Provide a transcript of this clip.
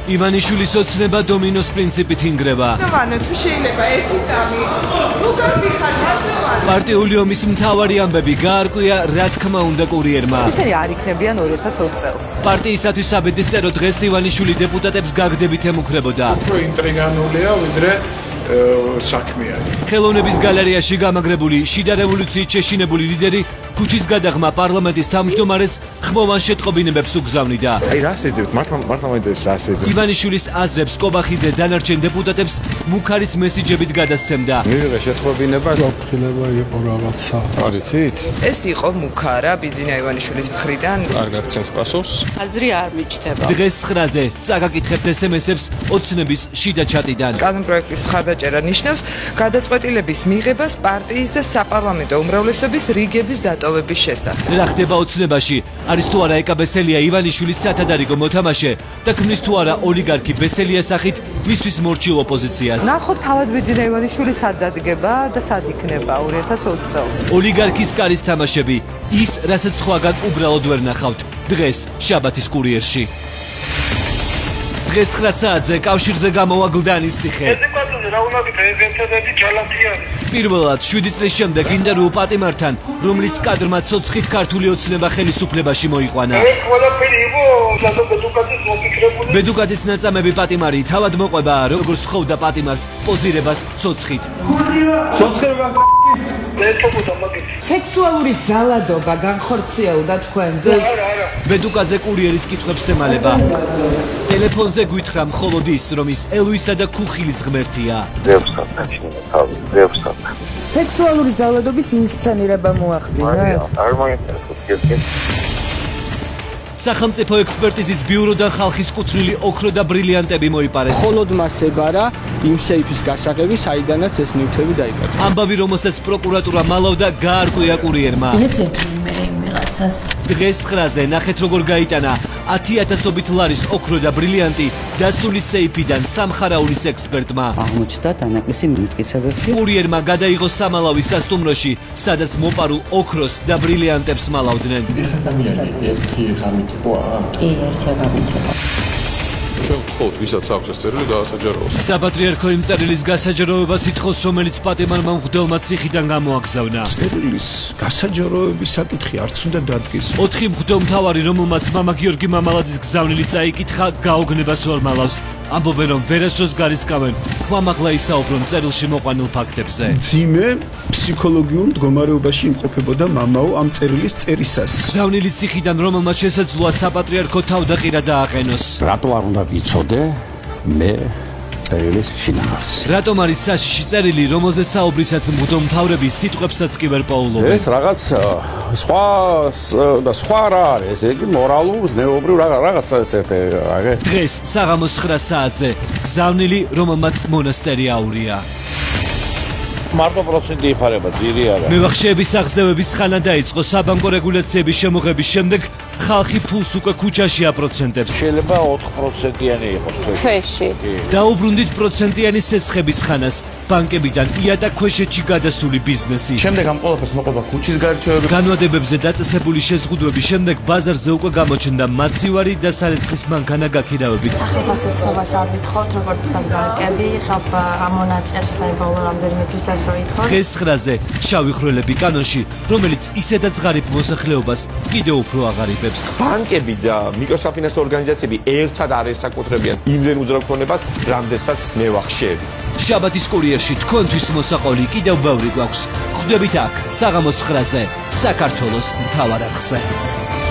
ივანიშვილის ოცნება დომინოს პრინციპით ინგრება. შეიძლება ერთი წამი უკან მიხარჯავ. პარტიული ომის მთავარი ამბები გაარკვია რა თქმა უნდა კურიერმა. ისინი არ იქნებიან 2020 წელს. პარტიისათვის საბედისწერო დღეს ივანიშვილი დეპუტატებს გაგდებით ემუქრებოდა. უფრო ინტრიგანულია ვიდრე საქმიანი. ხელოვნების გალერეაში გამაგრებული შიდა რევოლუციით შეშინებული ლიდერი ქუჩის გადაღმა პარლამენტის თავმჯდომარეს ხმოვან შეტყობინებებს უგზავნიდა. აი რას ეძებთ? მართლა მოიდეს რას ეძებთ? ივანიშვილის აზრებს კობახიძე დანარჩენ დეპუტატებს მუქარის მესიჯებით გადასცემდა. მივიღე შეტყობინება, გაფრთხილება იყო რაღაცა. არიცით? ეს იყო მუქარა ბიძინა ივანიშვილის მხრიდან. არ გაგცემთ პასუხს? აზრი არ მიჩნდება. დღეს 9-ზე წაგაკითხებთ SMS-ებს ოცნების შიდა ჩატიდან. კანონპროექტის მხარდაჭერა ნიშნავს გადაწყვეტილების მიღებას პარტიის და საპარლამენტო უმრავლესობის რიგების დატოვების შესახებ. რა ხდება ოცნებაში? არის თუ არა ეკა ბესელია ივანიშვილის სათადარიგო მოთამაშე და ქმნის თუ არა ოლიგარქი ბესელიას სახით მისთვის მორჩილ ოპოზიციას. ნახოთ თავად ბიძინა ივანიშვილი სად დადგება და სად იქნება 2020 წელს. ოლიგარქის კარის თამაშები, ის რასაც სხვაგან უბრალოდ ვერ ნახავთ. დღეს შაბათის კურიერში. დღეს 9 საათზე კავშირზე გამოვა გლდანის ციხე. პირველად 7 წლის შემდეგ ინტერვიუ პატიმართან, რომლის კადრმა ცოცხით ქართული ოცნება ხელისუფლებაში მოიყვანა. ბედუკაძის ნაწამები პატიმარი თავად მოყვება, როგორც ხოვდა პატიმარს პოზირებას ცოცხით. სექსუალური ძალადობა განხორციელდა თქვენზე? ბედუკაძე კურიერის კითხვებს ემალება. ტელეფონზე გვითხრა მხოლოდ ის, რომ ის ელვისა და ქუხილის ღმერთია. სექსუალური ძალადობის ინსცენირება მოახდინეთ? სახელმწიფო ექსპერტიზის ბიუროდან ხალხის კუთვნილი ოქრო და ბრილიანტები მოიპარეს. მხოლოდ მას ებარა იმ სეიფის გასაღები, საიდანაც ეს ნივთები დაიკარგა. ამბავი, რომელსაც პროკურატურა მალავდა, გაარკვია კურიერმა. დღეს 9-ზე ნახეთ როგორ გაიტანა 10,000-ობით ლარის ოქრო და ბრილიანტი დაცული სეიფიდან სამხარაულის ექსპერტმა. აღმოჩნდა დანაკლისი მტკიცებებში. კურიერმა გადაიღო სამალავი სასტუმროში, სადაც მოპარულ ოქროს და ბრილიანტებს მალავდნენ. ეს ადამიანი ერთი ღამით იყო? კი, ერთი ღამით იყო. ჩვენ ვთხოვთ, ვისაც აქვს ეს წერილი გაასაჯაროოს. საპატრიარქო იმ წერილის გასაჯაროებას ითხოვს, რომელიც პატიმარმა მღვდელმა ციხიდან გამოაგზავნა. წერილის გასაჯაროების საკითხი არც უნდა დადგეს. 4 მღვდელმთავარი, რომელმაც მამა გიორგი მამალაძის გზავნილი წაიკითხა, გაოგნებას ვერ მალავს. ამბობენ, რომ ვერასდროს გარისკავენ. ხმამაღლა ისაუბრონ წერილში მოყვანილ ფაქტებზე. ძიმე ფსიქოლოგიურ მდგომარეობაში იმყოფებოდა მამაო ამ წერილის წერისას. გზავნილი ციხიდან, რომელმაც შესაძლოა საპატრიარქო თავდაყირა დააყენოს. რატო არ უნდა ვიცოდე მე წერილის შინაარსს? რატომ არის საშიში წერილი, რომელზე საუბრისაც მღვდელმთავრები სიტყვებსაც კი ვერ პაულობენ? ეს რაღაც სხვა რა არის, ესე იგი მორალურ, ზნეობრივ რაღაცა ესეთი აგე. დღეს საღამოს 9 საათზე გზავნილი, რომელმაც მონასტერი აურია. მარტო პროცენტი იფარება, ძირი არა. მევახშეების აღზევების ხანა დაიწყო საბანკო რეგულაციების შემოღების შემდეგ ხალხი ფულს უკვე ქუჩაში აპროცენტებს. შეიძლება 4%-იანი იყოს თვეში. დაუბრუნდით პროცენტიანი სესხების ხანას, ბანკებიდან იატა ქვეშეთში გადასული ბიზნესი. შემდეგ ამ ყველაფერს მოყვება ქუჩის გარჩევები. განვადებებზე დაწესებული შეზღუდვების შემდეგ ბაზარზე უკვე გამოჩნდა მაცივარი და სარეცხის მანქანა გაქირავებით. სახელმწიფოს ოცნებას არ ვითხოვთ, როგორც თქვენ ბანკები, ხალხ ამონაწერს ბოლო რამდენიმე თვის ასე რომ ითხოვთ. დღეს 9-ზე შავი ხვრელები კანონში, რომელიც ისედაც ღარიბ მოსახლეობას კიდევ უფრო აღარიბებს. ბანკები და მიკროსაფინანსო ორგანიზაციები ერთად არ ესაკუთრებიან იმდენ უძრავ-ქონებას, რამდენსაც მევახშეები. შაბათის კურიერში თქვენთვის მოსაყოლი კიდევ ბევრი გვაქვს. ხვდებით აქ, საღამოს 9-ზე, საქართველოს მთავარ არხზე.